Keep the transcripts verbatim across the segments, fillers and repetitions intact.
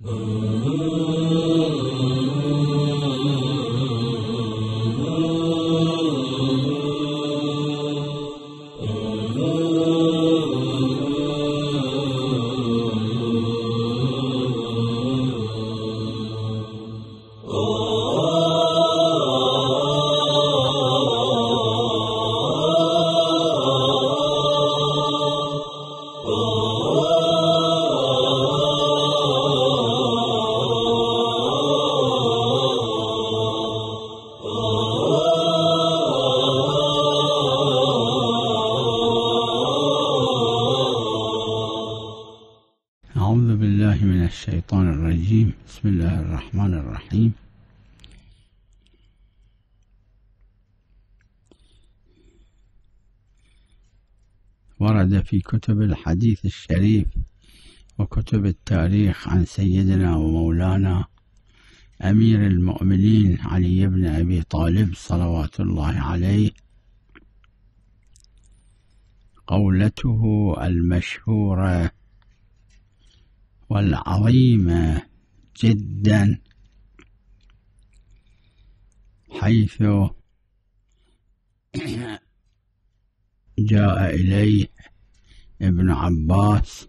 أعوذ بالله من الشيطان الرجيم. بسم الله الرحمن الرحيم. ورد في كتب الحديث الشريف وكتب التاريخ عن سيدنا ومولانا أمير المؤمنين علي بن أبي طالب صلوات الله عليه قولته المشهورة والعظيمة جدا، حيث جاء إليه ابن عباس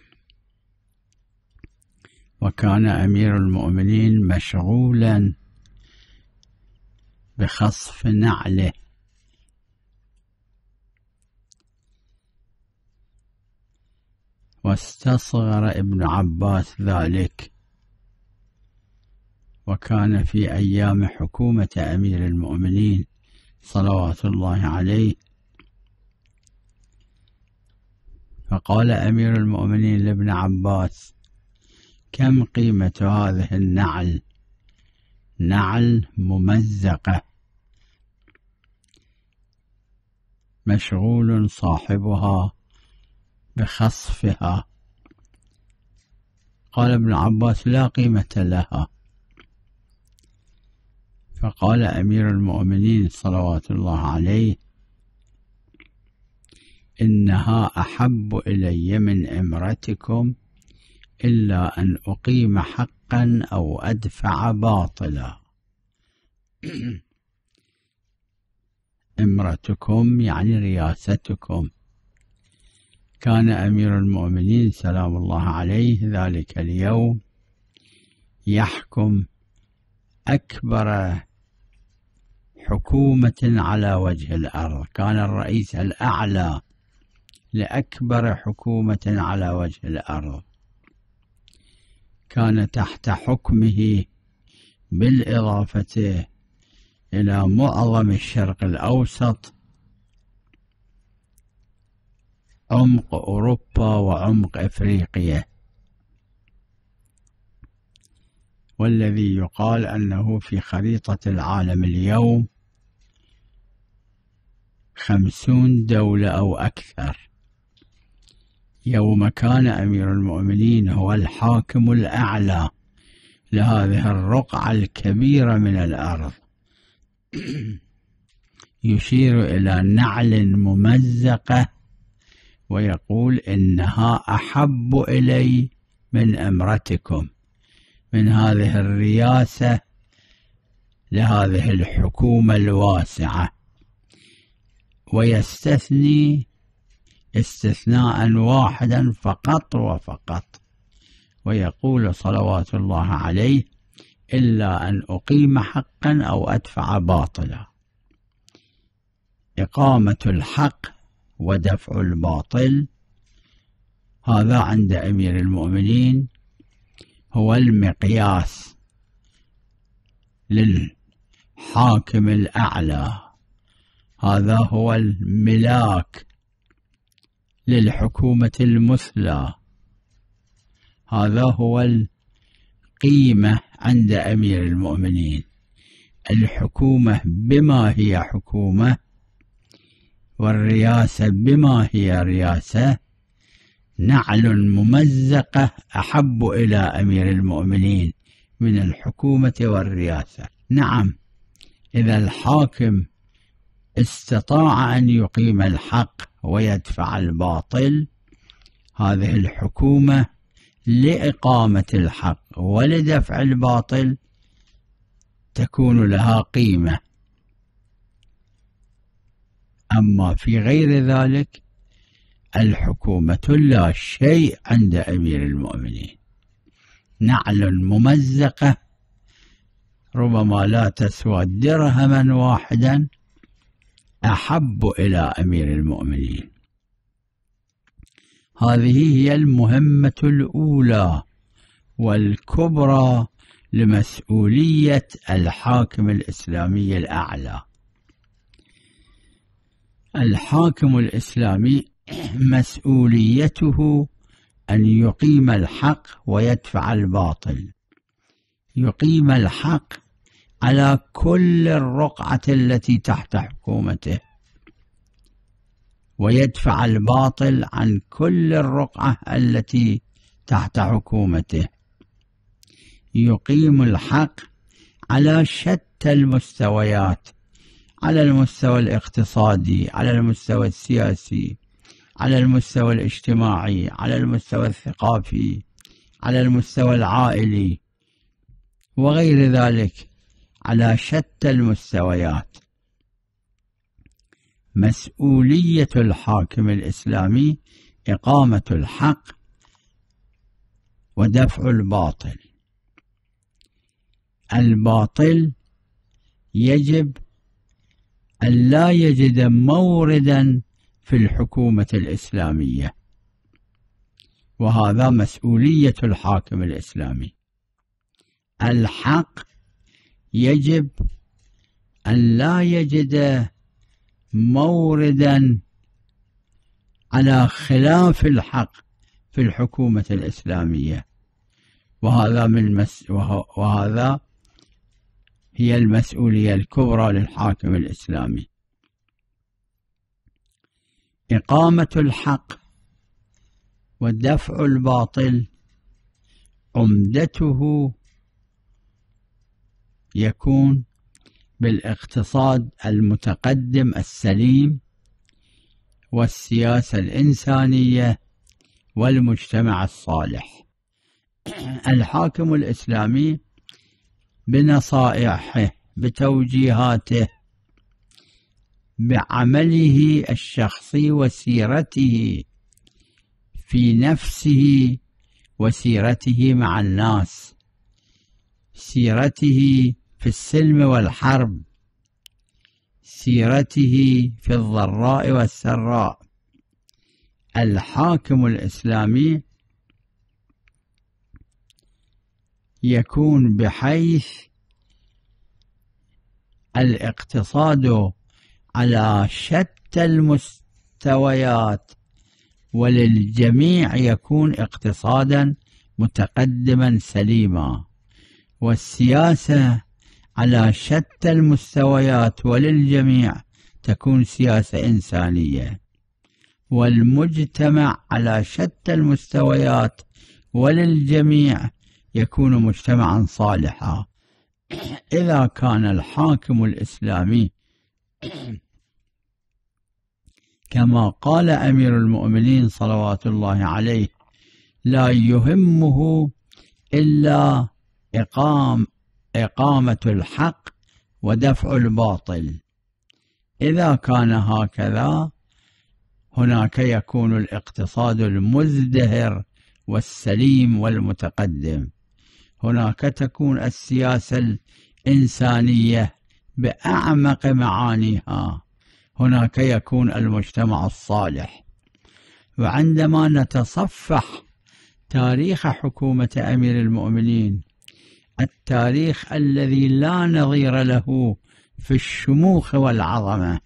وكان أمير المؤمنين مشغولا بخصف نعله، واستصغر ابن عباس ذلك، وكان في أيام حكومة أمير المؤمنين صلوات الله عليه. فقال أمير المؤمنين لابن عباس: كم قيمة هذه النعل؟ نعل ممزقة مشغول صاحبها بخصفها. قال ابن عباس: لا قيمة لها. فقال أمير المؤمنين صلوات الله عليه: إنها أحب إلي من إمرتكم إلا أن أقيم حقا أو أدفع باطلا. إمرتكم يعني رياستكم. كان أمير المؤمنين سلام الله عليه ذلك اليوم يحكم أكبر حكومة على وجه الأرض، كان الرئيس الأعلى لأكبر حكومة على وجه الأرض، كان تحت حكمه بالإضافة إلى معظم الشرق الأوسط، عمق أوروبا وعمق إفريقيا، والذي يقال أنه في خريطة العالم اليوم خمسون دولة أو أكثر. يوم كان أمير المؤمنين هو الحاكم الأعلى لهذه الرقعة الكبيرة من الأرض، يشير إلى نعل ممزقة ويقول: إنها أحب إلي من أمرتكم، من هذه الرياسة لهذه الحكومة الواسعة. ويستثني استثناء واحدا فقط وفقط، ويقول صلوات الله عليه: إلا أن أقيم حقا أو أدفع باطلا. إقامة الحق ودفع الباطل هذا عند أمير المؤمنين هو المقياس للحاكم الأعلى، هذا هو الملاك للحكومة المثلى، هذا هو القيمة عند أمير المؤمنين. الحكومة بما هي حكومة، والرياسة بما هي رياسة. نعل ممزقة أحب إلى أمير المؤمنين من الحكومة والرياسة. نعم، إذا الحاكم استطاع أن يقيم الحق ويدفع الباطل، هذه الحكومة لإقامة الحق ولدفع الباطل تكون لها قيمة. أما في غير ذلك الحكومة لا شيء عند أمير المؤمنين، نعل ممزقة ربما لا تسوى درهما واحدا أحب إلى أمير المؤمنين. هذه هي المهمة الأولى والكبرى لمسؤولية الحاكم الإسلامي الأعلى. الحاكم الإسلامي مسؤوليته أن يقيم الحق ويدفع الباطل، يقيم الحق على كل الرقعة التي تحت حكومته، ويدفع الباطل عن كل الرقعة التي تحت حكومته. يقيم الحق على شتى المستويات، على المستوى الاقتصادي، على المستوى السياسي، على المستوى الاجتماعي، على المستوى الثقافي، على المستوى العائلي وغير ذلك، على شتى المستويات. مسؤولية الحاكم الإسلامي إقامة الحق ودفع الباطل. الباطل يجب أن لا يجد موردا في الحكومة الإسلامية، وهذا مسؤولية الحاكم الإسلامي. الحق يجب أن لا يجد موردا على خلاف الحق في الحكومة الإسلامية، وهذا من مس وهذا هي المسؤولية الكبرى للحاكم الإسلامي. إقامة الحق ودفع الباطل عمدته يكون بالاقتصاد المتقدم السليم والسياسة الإنسانية والمجتمع الصالح. الحاكم الإسلامي بنصائحه، بتوجيهاته، بعمله الشخصي وسيرته في نفسه وسيرته مع الناس، سيرته في السلم والحرب، سيرته في الضراء والسراء. الحاكم الإسلامي يكون بحيث الاقتصاد على شتى المستويات وللجميع يكون اقتصادا متقدما سليما، والسياسة على شتى المستويات وللجميع تكون سياسة إنسانية، والمجتمع على شتى المستويات وللجميع يكون مجتمعا صالحا. إذا كان الحاكم الإسلامي كما قال أمير المؤمنين صلوات الله عليه لا يهمه إلا إقام إقامة الحق ودفع الباطل، إذا كان هكذا هناك يكون الاقتصاد المزدهر والسليم والمتقدم، هناك تكون السياسة الإنسانية بأعمق معانيها، هناك يكون المجتمع الصالح. وعندما نتصفح تاريخ حكومة أمير المؤمنين، التاريخ الذي لا نظير له في الشموخ والعظمة،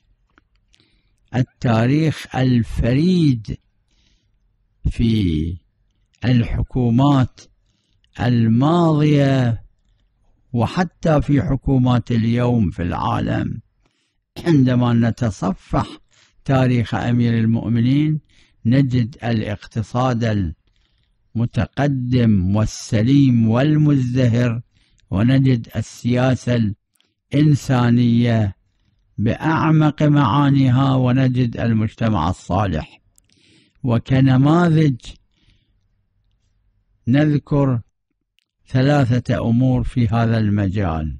التاريخ الفريد في الحكومات الماضية وحتى في حكومات اليوم في العالم، عندما نتصفح تاريخ أمير المؤمنين نجد الاقتصاد المتقدم والسليم والمزدهر، ونجد السياسة الإنسانية بأعمق معانيها، ونجد المجتمع الصالح. وكنماذج نذكر ثلاثة أمور في هذا المجال.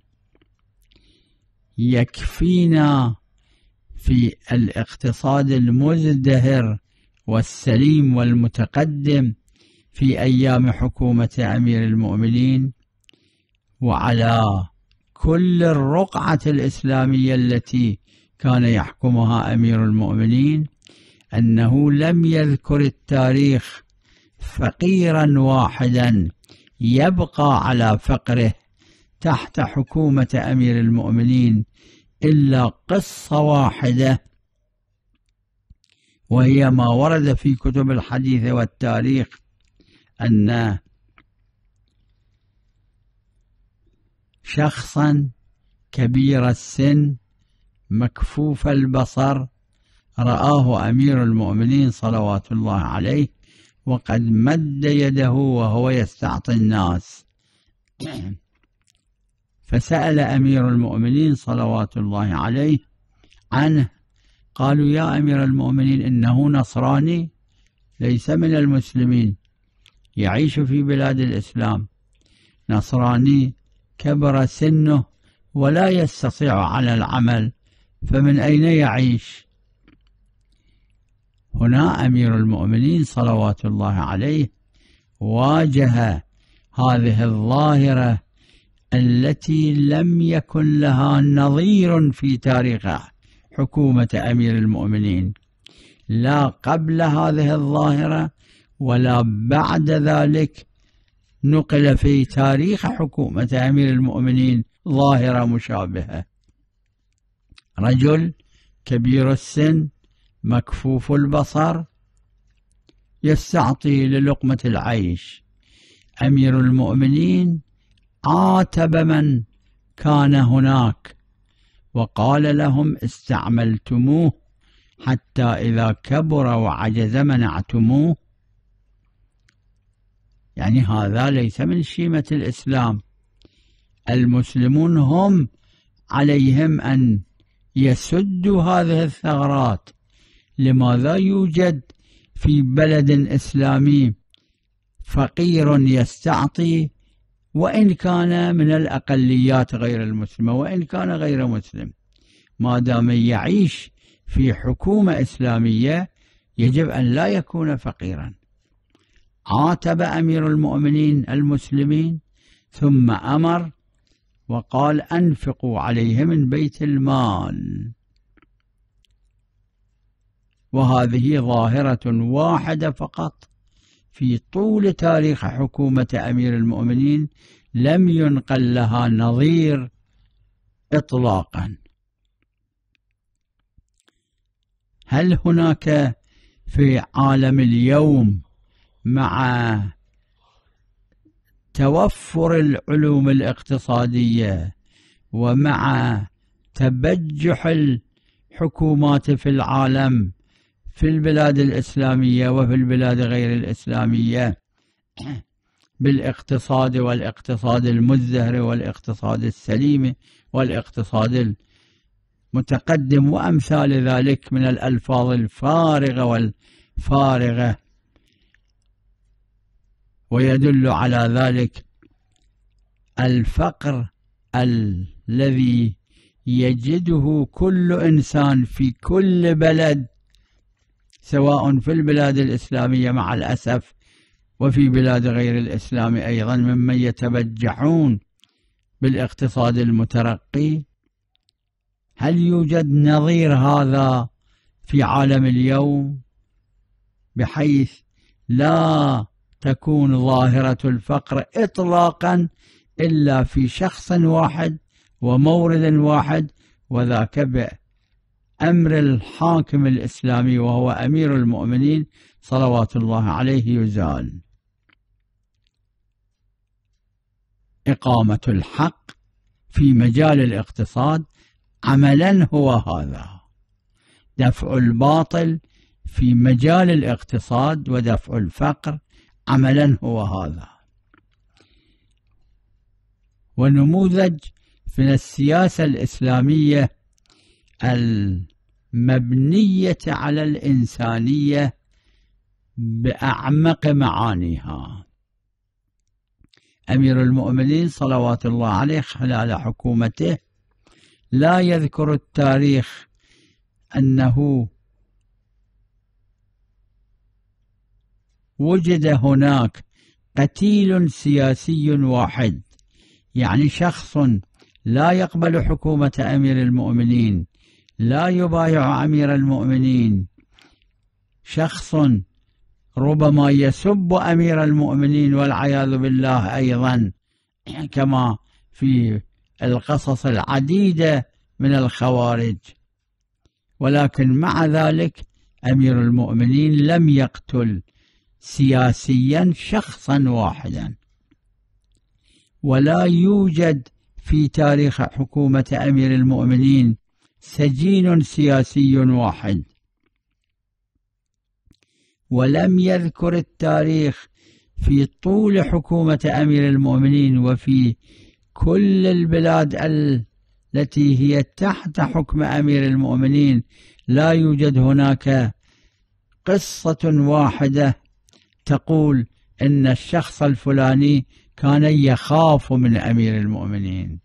يكفينا في الاقتصاد المزدهر والسليم والمتقدم في أيام حكومة أمير المؤمنين، وعلى كل الرقعة الإسلامية التي كان يحكمها أمير المؤمنين، أنه لم يذكر التاريخ فقيرا واحدا يبقى على فقره تحت حكومة أمير المؤمنين إلا قصة واحدة، وهي ما ورد في كتب الحديث والتاريخ أن شخصا كبير السن مكفوف البصر رآه أمير المؤمنين صلوات الله عليه وقد مد يده وهو يستعطي الناس، فسأل أمير المؤمنين صلوات الله عليه عنه. قالوا: يا أمير المؤمنين، إنه نصراني ليس من المسلمين، يعيش في بلاد الإسلام، نصراني كبر سنه ولا يستطيع على العمل، فمن أين يعيش؟ هنا أمير المؤمنين صلوات الله عليه واجه هذه الظاهرة التي لم يكن لها نظير في تاريخ حكومة أمير المؤمنين، لا قبل هذه الظاهرة ولا بعد ذلك نقل في تاريخ حكومة أمير المؤمنين ظاهرة مشابهة. رجل كبير السن مكفوف البصر يستعطي للقمة العيش. أمير المؤمنين عاتب من كان هناك وقال لهم: استعملتموه حتى إذا كبر وعجز منعتموه. يعني هذا ليس من شيمة الإسلام. المسلمون هم عليهم أن يسدوا هذه الثغرات. لماذا يوجد في بلد إسلامي فقير يستعطي وإن كان من الأقليات غير المسلمة وإن كان غير مسلم؟ ما دام يعيش في حكومة إسلامية يجب أن لا يكون فقيرا. عاتب أمير المؤمنين المسلمين ثم أمر وقال: أنفقوا عليه من بيت المال. وهذه ظاهرة واحدة فقط في طول تاريخ حكومة أمير المؤمنين لم ينقل لها نظير إطلاقا. هل هناك في عالم اليوم مع توفر العلوم الاقتصادية ومع تبجح الحكومات في العالم في البلاد الإسلامية وفي البلاد غير الإسلامية بالاقتصاد والاقتصاد المزدهر والاقتصاد السليم والاقتصاد المتقدم وأمثال ذلك من الألفاظ الفارغة والفارغة، ويدل على ذلك الفقر الذي يجده كل إنسان في كل بلد، سواء في البلاد الإسلامية مع الأسف وفي بلاد غير الإسلام أيضا، ممن يتبجحون بالاقتصاد المترقي. هل يوجد نظير هذا في عالم اليوم بحيث لا تكون ظاهرة الفقر إطلاقا إلا في شخص واحد ومورد واحد، وذاك بأمر الحاكم الإسلامي وهو أمير المؤمنين صلوات الله عليه يزال؟ إقامة الحق في مجال الاقتصاد عملا هو هذا، دفع الباطل في مجال الاقتصاد ودفع الفقر عملا هو هذا. ونموذج من السياسة الإسلامية المبنية على الإنسانية بأعمق معانيها. أمير المؤمنين صلوات الله عليه خلال حكومته لا يذكر التاريخ أنه وجد هناك قتيل سياسي واحد، يعني شخص لا يقبل حكومة أمير المؤمنين، لا يبايع أمير المؤمنين، شخص ربما يسب أمير المؤمنين والعياذ بالله أيضا، كما في القصص العديدة من الخوارج. ولكن مع ذلك أمير المؤمنين لم يقتل سياسيا شخصا واحدا، ولا يوجد في تاريخ حكومة أمير المؤمنين سجين سياسي واحد، ولم يذكر التاريخ في طول حكومة أمير المؤمنين وفي كل البلاد التي هي تحت حكم أمير المؤمنين لا يوجد هناك قصة واحدة تقول إن الشخص الفلاني كان يخاف من أمير المؤمنين.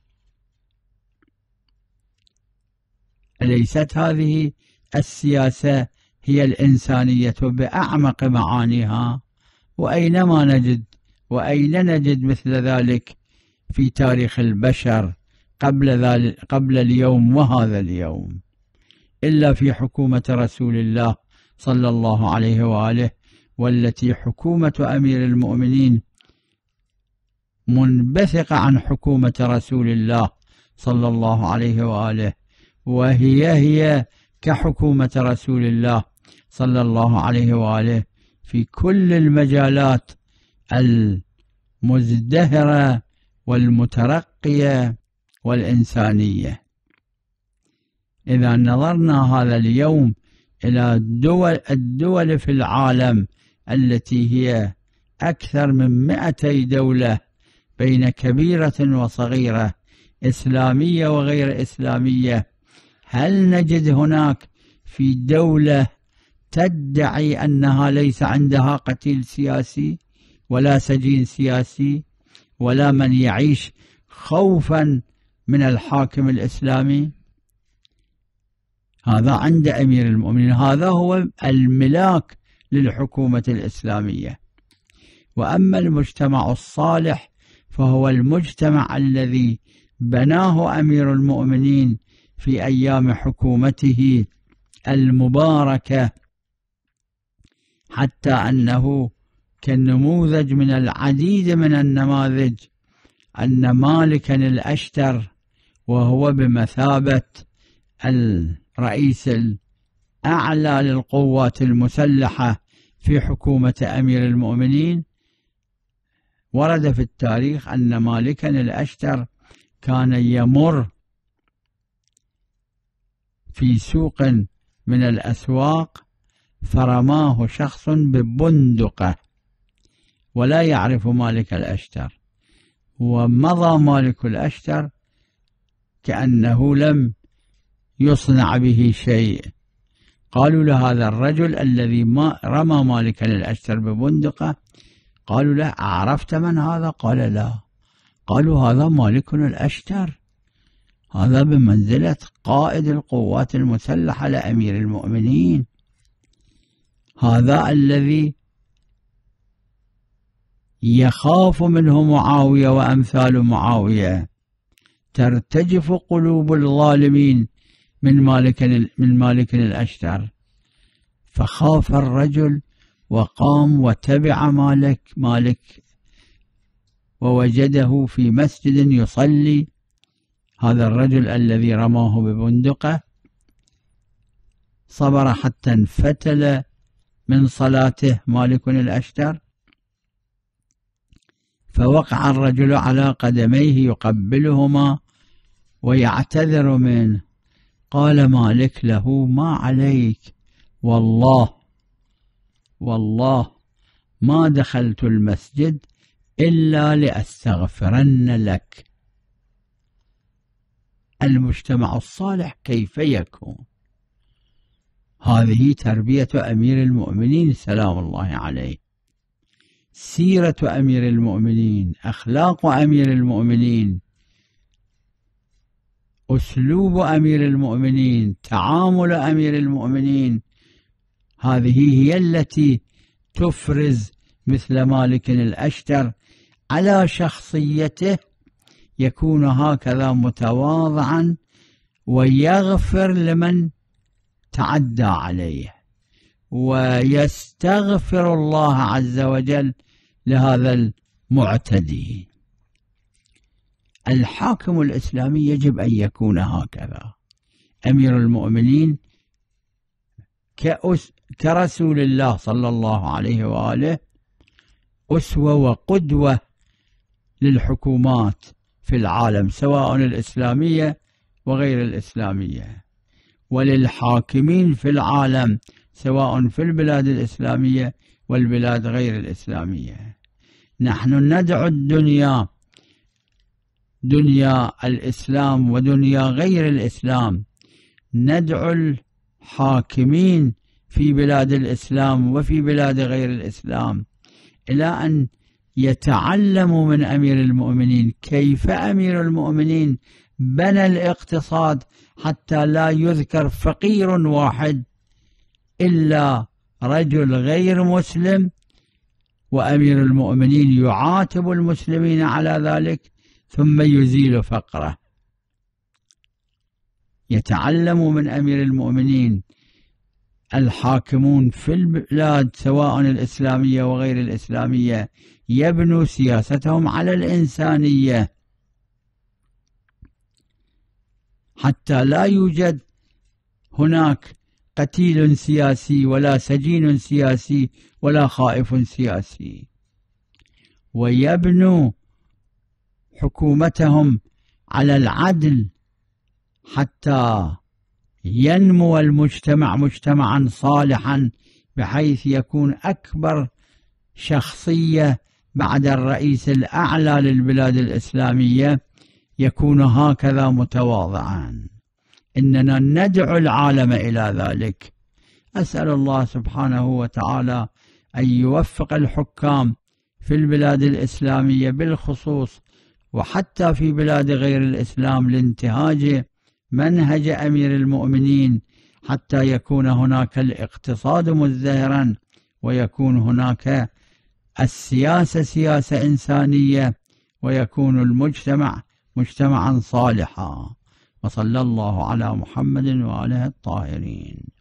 أليست هذه السياسة هي الإنسانية بأعمق معانيها؟ وأينما نجد وأين نجد مثل ذلك في تاريخ البشر قبل ذلك قبل اليوم وهذا اليوم، إلا في حكومة رسول الله صلى الله عليه وآله، والتي حكومة أمير المؤمنين منبثقة عن حكومة رسول الله صلى الله عليه وآله، وهي هي كحكومة رسول الله صلى الله عليه وآله في كل المجالات المزدهرة والمترقية والإنسانية. إذا نظرنا هذا اليوم إلى الدول, الدول في العالم التي هي أكثر من مئتي دولة بين كبيرة وصغيرة، إسلامية وغير إسلامية، هل نجد هناك في دولة تدعي أنها ليس عندها قتيل سياسي ولا سجين سياسي ولا من يعيش خوفا من الحاكم الإسلامي؟ هذا عند أمير المؤمنين، هذا هو الملاك للحكومة الإسلامية. وأما المجتمع الصالح فهو المجتمع الذي بناه أمير المؤمنين في أيام حكومته المباركة، حتى أنه كالنموذج من العديد من النماذج أن مالكا الأشتر، وهو بمثابة الرئيس الأعلى للقوات المسلحة في حكومة أمير المؤمنين، ورد في التاريخ أن مالكا الأشتر كان يمر في سوق من الأسواق فرماه شخص ببندقة ولا يعرف مالك الأشتر، ومضى مالك الأشتر كأنه لم يصنع به شيء. قالوا لهذا الرجل الذي ما رمى مالك الأشتر ببندقة، قالوا له: عرفت من هذا؟ قال: لا. قالوا: هذا مالك الأشتر، هذا بمنزلة قائد القوات المسلحة لأمير المؤمنين، هذا الذي يخاف منه معاوية وأمثال معاوية، ترتجف قلوب الظالمين من مالك من مالك الأشتر. فخاف الرجل وقام وتبع مالك مالك ووجده في مسجد يصلي. هذا الرجل الذي رماه ببندقة صبر حتى انفتل من صلاته مالك الأشتر، فوقع الرجل على قدميه يقبلهما ويعتذر منه. قال مالك له: ما عليك، والله والله ما دخلت المسجد إلا لأستغفرن لك. المجتمع الصالح كيف يكون؟ هذه تربية أمير المؤمنين سلام الله عليه. سيرة أمير المؤمنين، أخلاق أمير المؤمنين، أسلوب أمير المؤمنين، تعامل أمير المؤمنين، هذه هي التي تفرز مثل مالك الأشتر على شخصيته، يكون هكذا متواضعا ويغفر لمن تعدى عليه ويستغفر الله عز وجل لهذا المعتدي. الحاكم الإسلامي يجب أن يكون هكذا، أمير المؤمنين كأس كرسول الله صلى الله عليه وآله أسوة وقدوة للحكومات في العالم سواء الإسلامية وغير الإسلامية، وللحاكمين في العالم سواء في البلاد الإسلامية والبلاد غير الإسلامية. نحن ندعو الدنيا دنيا الإسلام ودنيا غير الإسلام، ندعو الحاكمين في بلاد الإسلام وفي بلاد غير الإسلام إلى أن يتعلموا من أمير المؤمنين كيف أمير المؤمنين بنى الاقتصاد حتى لا يذكر فقير واحد إلا رجل غير مسلم، وأمير المؤمنين يعاتب المسلمين على ذلك ثم يزيل فقره. يتعلم من أمير المؤمنين الحاكمون في البلاد سواء الإسلامية وغير الإسلامية، يبنوا سياستهم على الإنسانية حتى لا يوجد هناك قتيل سياسي ولا سجين سياسي ولا خائف سياسي، ويبنوا حكومتهم على العدل حتى ينمو المجتمع مجتمعا صالحا، بحيث يكون أكبر شخصية بعد الرئيس الأعلى للبلاد الإسلامية يكون هكذا متواضعا. إننا ندعو العالم إلى ذلك. أسأل الله سبحانه وتعالى أن يوفق الحكام في البلاد الإسلامية بالخصوص وحتى في بلاد غير الإسلام لانتهاج منهج أمير المؤمنين، حتى يكون هناك الاقتصاد مزدهرا ويكون هناك السياسة سياسة إنسانية ويكون المجتمع مجتمعا صالحا. وصلى الله على محمد وآله الطاهرين.